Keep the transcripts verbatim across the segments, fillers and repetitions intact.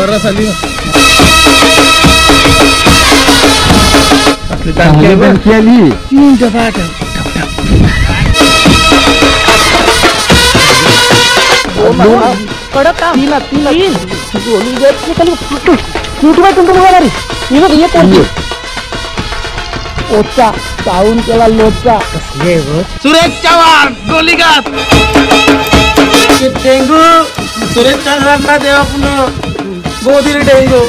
वरस आली असली टांकी आली तीन डबा कडक काम तीन तीन तीन गोली देत खाली कुठे तुमचं मुला रे ही बघ ये कोणती ओचा चावून केला लोचा कसले व सुरेश चव्हाण गोलीघात डेंगू सुरेश चव्हाणला देवा पुन्हा गोदीर डेंगू.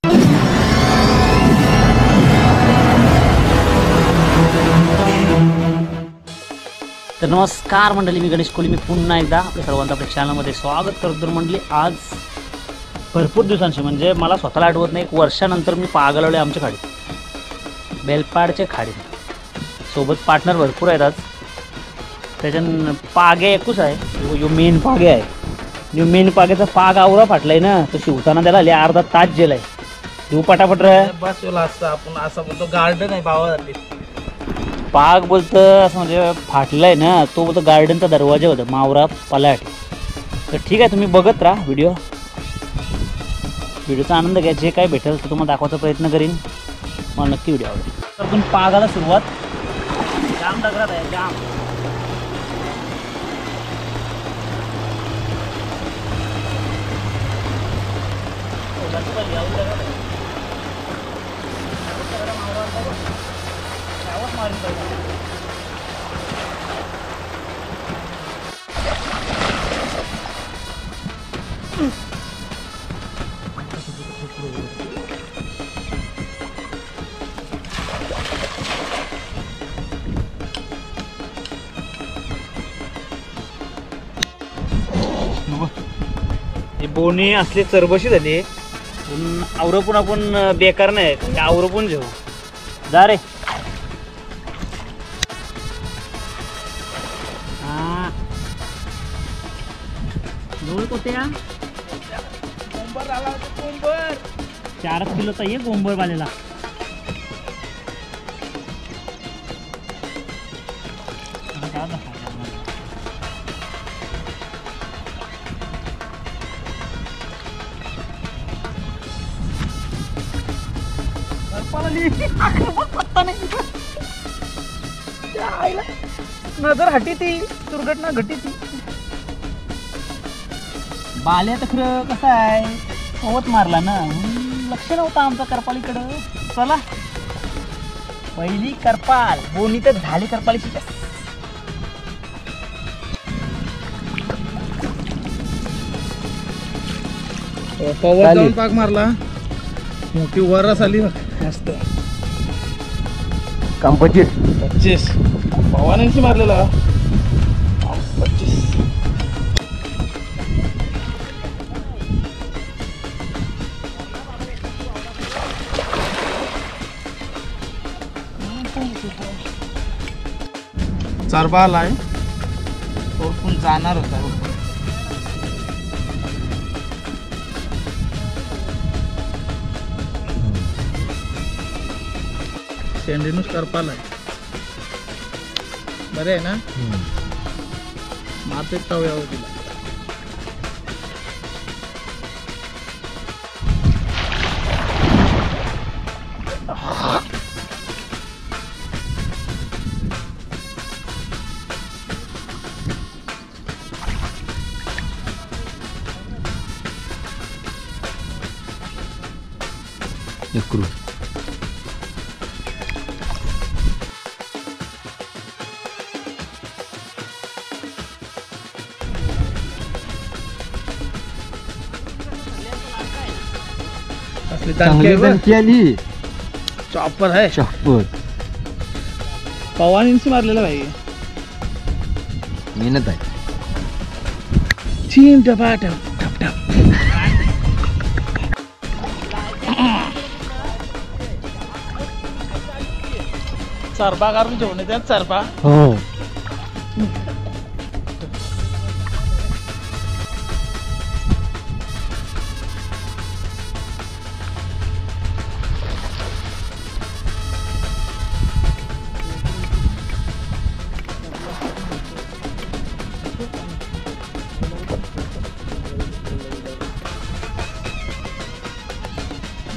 तर नमस्कार मंडळी, मी गणेश कोहली. मी पुन्हा एकदा आपल्या सर्वांचं आपल्या चॅनलमध्ये स्वागत करतो. तर मंडळी, आज भरपूर दिवसांची म्हणजे मला स्वतःला आठवत नाही, एक वर्षानंतर मी पागलवले आमच्या खाडीत, बेलपाडच्या खाडीत. सोबत पार्टनर भरपूर आहेत आज. त्याच्यानं पागे एकूच आहे, यो मेन पागे आहे. यो मेन पाग्याचा पाग आवरा फाटलाय ना, तो शिवताना त्याला आले अर्धा तास जेलाय. देऊ पटापट रे बस असं आपण असं बोलतो गार्डन आहे भावासाठी. पाग बोलतं असं म्हणजे फाटलाय ना, तो बोलतो गार्डनचा दरवाजा होता मावरा पलाट. तर ठीक आहे, तुम्ही बघत राहा व्हिडिओ. व्हिडिओचा आनंद घ्या. जे काय भेटेल ते तुम्हाला दाखवायचा प्रयत्न करीन. मला नक्की व्हिडिओ आवडेल. तर पण पागाला सुरुवात जाम डगरात आहे, जाम. हे बोनी असले चरबशी झाली. आवरपून आपण बेकार नाही, आवरपून घेऊ. जा रे. हा दोन कोट्या कोंबर आला होता, कोंबर चारच किलोचा ये कोंबर वालेला. पत्ता नाही, नजर हटी ती दुर्घटना घटी ती. बाल्या तर खरं कसं आहे, पवत मारला ना, लक्ष नव्हतं आमचं करपालीकडं. चला, पहिली करपाल बोनी तर झाली करपालीची. पवत जाऊन पाक मारला, मोठी वरस आली मस्त. काम पच्चीस पच्चीस पवानांशी मारलेला पच्चीस. चारबा आलाय, तो पण जाणार होता. शेंडीनुस करपाल आहे. बरे आहे ना, माते तव्यावर दिला. यक्रू टांकी आली. चॉपर आहे, चॉपर पवानींशी मारलेला भाई. मेहनत आहे. तीन डबा टप टप टप. चरबा काढून जेवण त्यात चरबा. हो,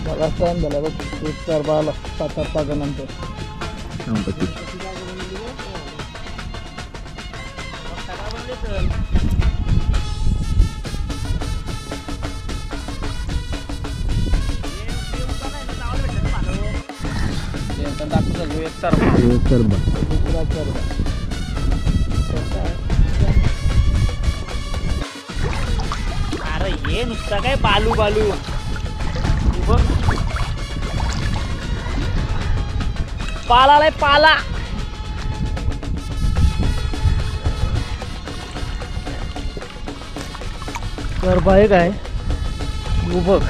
बघा सण झाला बघ एक चार बाला सात आठ पागानंतर दाखवतो एक चार दुसरा चार अरे ये नुसता काय बालू बालू बघ पाला आलाय पाला गरबा आहे काय बघ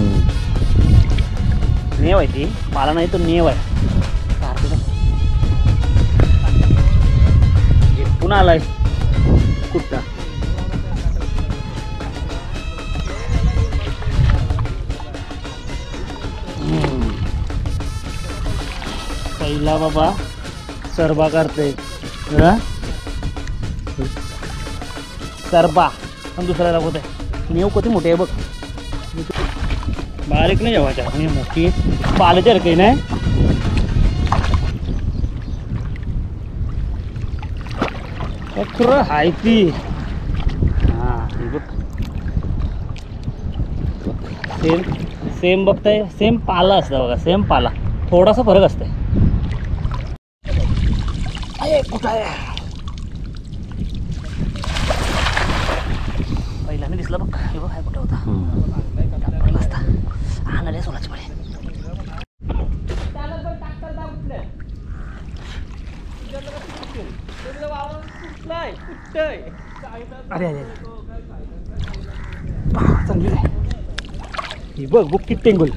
नेव आहे ती पाला नाही तो नेव आहे पुन्हा आलाय कुठला पहिला बाबा सरबा करते सरबा पण दुसरा दाखवत आहे नेव किती मोठी आहे बघ बारीक नाही जेवायच्या आणि मोठी पाल्याच्या काही नाही खरं हाय ती हा बघ सेम सेम बघताय सेम पाला असतं बघा सेम पाला थोडासा फरक असतंय पहिल्याने दिसला बघ हे बघ काय कुठं होता मस्त हा नळे सोलाची पडे अरे अरे चांगली आहे ही बघ बुक्की टेंगुल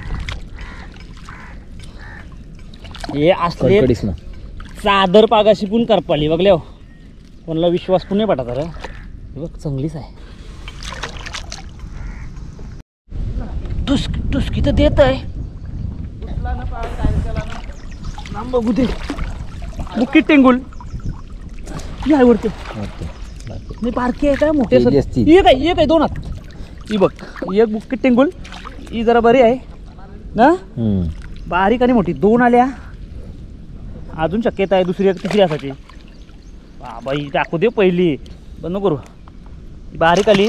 हे असले चादर पागाशी पण करपाली बघल्या कोणाला विश्वास पण नाही पडत रे हे बघ चांगलीच आहे टुस्क टुस्की तर देत आहे नाम बघू दे बुक्की टेंगुल ही आहे वरती नाही बारकी आहे काय मोठे एक आहे एक आहे दोन हात ही बघ एक बुक्की टेंगुल ही जरा बरी आहे ना बारीक आणि मोठी दोन आल्या अजून शक्यता आहे दुसरी एक तिसरी असायची बाबा ही दाखवू दे पहिली बंद करू बारीक आली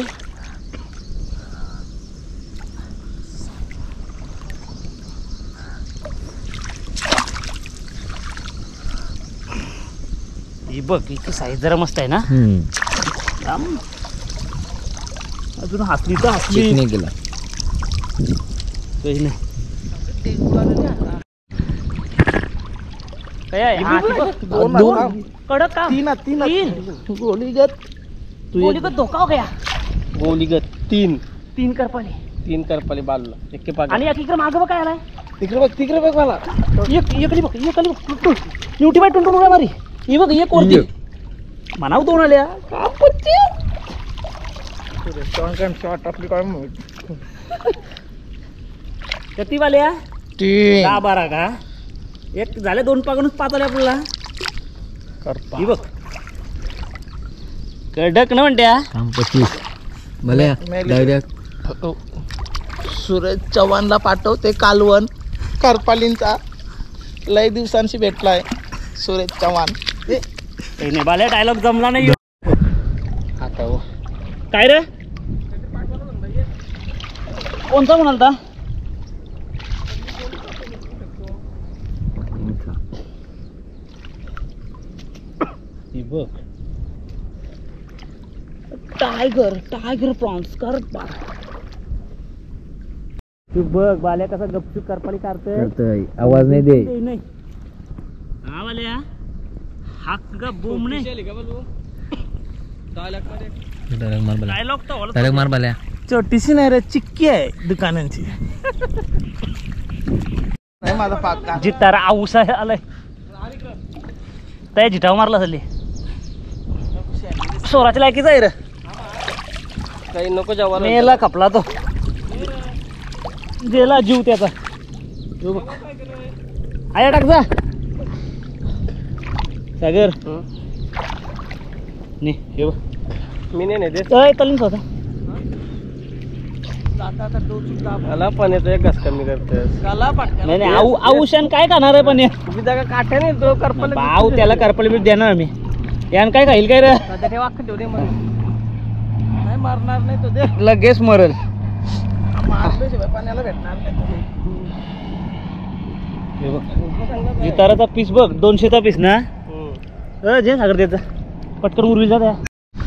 ही बघ हिची साईज जरा मस्त आहे ना अजून हातली तर हातली नाही गेला काही नाही दोन कडक का तीन तीन तीन गोलीगत गोलीगत धोका हो गया गोलीगत तीन तीन करपाली तीन करपाली बालूला एक्के पाग आणि इकडे मागं बघ काय आलाय तिकडे बघ तिकडे बघ मला एक एकली बघ एक आली बघ न्यूटी बाय टुंटून उड्या मारी ही बघ एक वरती म्हणाव दोन आल्या शॉट आपली काय किती वाल्या तीन दहा बारा का एक झाले दोन पागूनच पाच आले आपल्याला करपा ही बघ कडक ना म्हणत्या पच्चीस भले डायरेक्ट सुरेश चव्हाणला पाठवते कालवण करपालींचा लय दिवसांशी भेटलाय सुरेश चव्हाण काही नाही बाल्या डायलॉग जमला नाही आता हो काय रे कोणता म्हणालता ही बघ टायगर टायगर प्रॉन्स कर तू बघ बाल्या कसा गपचूप करपाली काढतोय आवाज नाही दे नाही हा बाल्या हाक ग बूम नाही डायलॉग तर डायरेक्ट मार बाल्या छोटीशी नाही रे चिक्की आहे दुकानांची नाही माझा पाक जितारा आऊस आहे आलाय त्या जिठाव मारला झाली सोराच्या लायकीच आहे रे काही नको जेव्हा मेला खपला तो गेला जीव त्याचा आया टाक जा सागर ने हे बघ मी नाही दे तलीन स्वतः मला पाण्याचा एक घास कमी करतेस नाही नाही आऊ आऊशान काय खाणार आहे पण हे? तुम्ही जागा काठ्याने तो करपल भाऊ त्याला करपल बीट देणार आम्ही यान काय खाईल काय रे नाही मारणार नाही तो दे लगेच मरल. मारल्याशिवाय पाण्याला भेटणार नाही. हे बघ जिताराचा पीस बघ दोनशेचा पीस ना अ जे सागर त्याचा पटकन उरवी जा त्या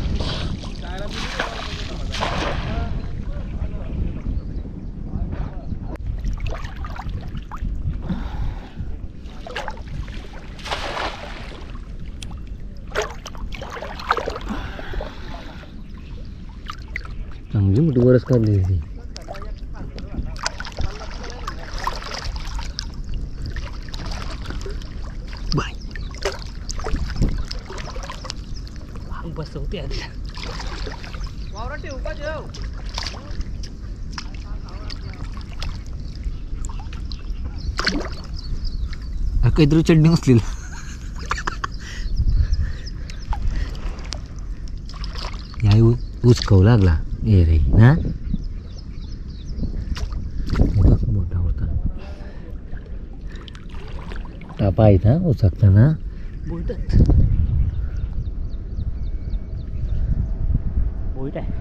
चांगली मोठी वरस काढली ती. बस होती आधी काहीतरी चटणी असलेली या उचकव लागला ये रे ना मोठा होता टापा आहेत ना उचकताना बोलतात बोलत आहे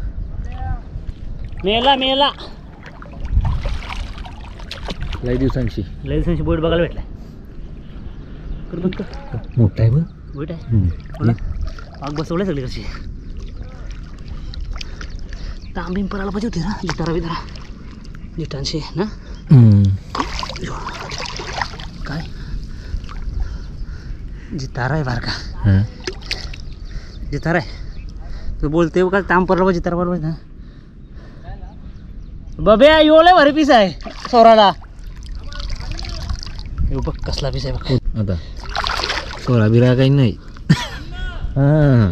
मेला मेला लई दिवसांची लय दिवसांची बोट बघायला भेटलाय कर बघ मोठा आहे बघ. बोट आहे हम्म. बोला आग बसवलंय सगळी कशी तांबीम परायला पाहिजे होती ना जितारा बितारा जिटांशी ना हम्म. काय जितारा आहे बार का हा. जितारा आहे तू बोलते का तांब पडला पाहिजे जितारा बरोबर ना बबे योले भारी पीस आहे सोराला यो बघ कसला पीस आहे बघ आता सोळा बिरा काही नाही. हा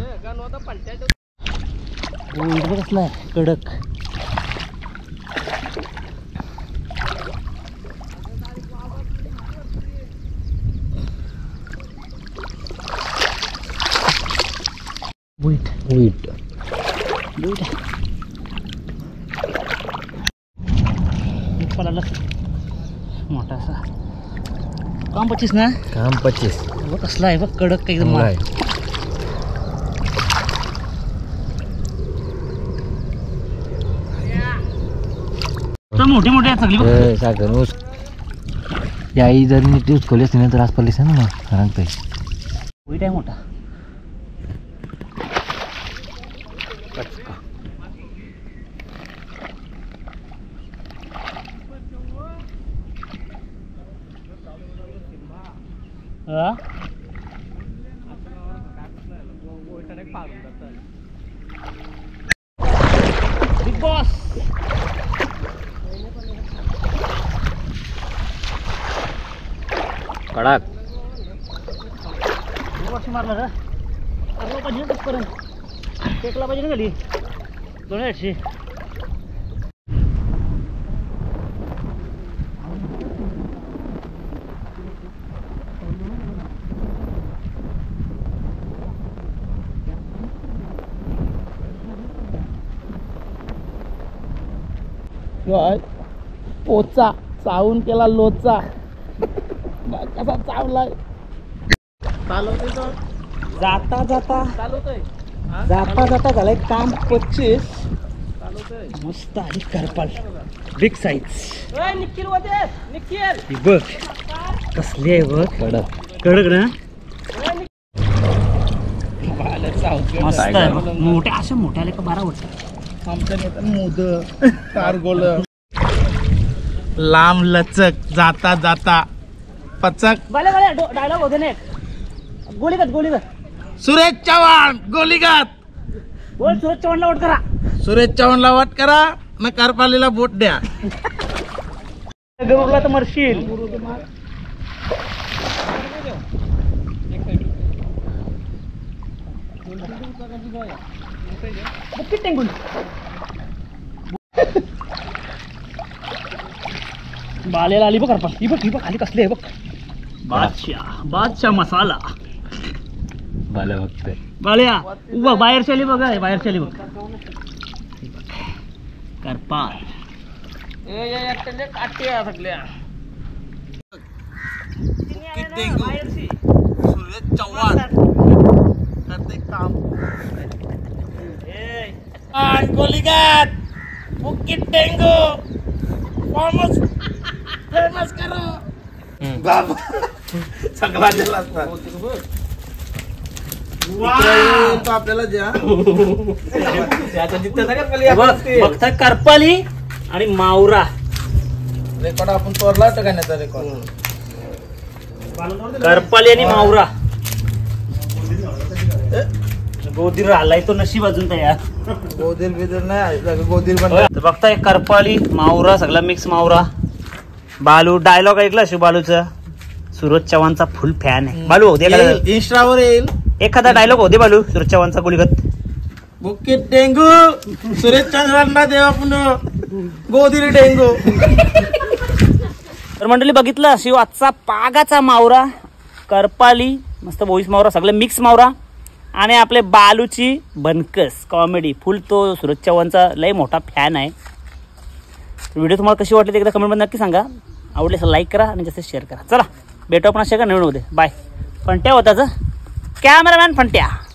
बघ कसला आहे कडक बुईट वीट बुईट पडाला मोठा असा काम पच्चीस ना काम पच्चीस बघ कसला आहे बघ कडक एकदम चांगला आहे. तर मोठी मोठी आहेत सगळी बघ ए, साखर ऊस याई जर नीट उचकवली असते ना तर आज पडलीस ना मग सांगताय बुईट आहे मोठा हा बिग बॉस कडक वर्ष मारला रे अरे पाहिजे ना तिथपर्यंत टेकला पाहिजे ना खाली दोन आठशे पोचा चावून केला लोचा कसा चावलाय चालवतोय तो जाता जाता चालवतोय जाता जाता झालाय काम पच्चीस चालवतोय मस्त आली करपाल बिग साईज निखिल होते निखिल ही बघ कसली आहे बघ कडक कडक ना चावतोय मस्त आहे बघ. मोठ्या अशा मोठ्या आले का बारा वाटतं आमच्या नेत्यात मोद कारगोल लांब लचक जाता जाता पचक बाले बाले डायलॉग होते ना एक गोलीगत गोलीगत सुरेश चव्हाण गोलीगात बोल सुरज चव्हाणला वोट करा सुरेश चव्हाणला वाट करा न कारपालीला बोट द्या गरुडला तर मरशील बुक्कीत टेंगून बालेला आली बघ करपा ही बघ ही बघ आली कसली आहे बघ बादशाह बादशाह मसाला बाला बघतोय बाल्या उभा बाहेरची आली बघ बाहेरची आली बघ करपाल काट्या सगळ्या सुरेश चव्हाण करते काम गोलीघाट बुकिट डेंगू फेमस फेमस करो बाबा चांगला दिला असता आपल्याला द्या बघता करपाली आणि मावरा रेकॉर्ड आपण तोरला तर करण्याचा रेकॉर्ड करपाली आणि मावरा गोदीर आलाय तो नशीब अजून तयार गोदीर बिदीर नाही गोदीर पण तर बघताय करपाली मावरा सगळा मिक्स मावरा बालू डायलॉग ऐकला शिव बालूचा सूरज चव्हाणचा फुल फॅन आहे बालू होते एखादा इंस्टावर येईल एखादा डायलॉग होते बालू सूरज चव्हाणचा गोलीगत बुकिट डेंगू सुरेश चंद्रांना देवा पुन्हा गोदीर डेंगू तर मंडळी बघितलं शिव आजचा पागाचा मावरा करपाली मस्त बोईस मावरा सगळे मिक्स मावरा आणि आपले बालूची बनकस कॉमेडी फुल तो सूरज चव्हाणचा लय मोठा फॅन आहे. व्हिडिओ तुम्हाला कशी वाटली ते एकदा कमेंटमध्ये नक्की सांगा. आवडले असं लाईक करा आणि जास्त शेअर करा. चला भेटू आपण अशा का नवीन होते बाय. फंट्या होताच कॅमेरामॅन फंट्या.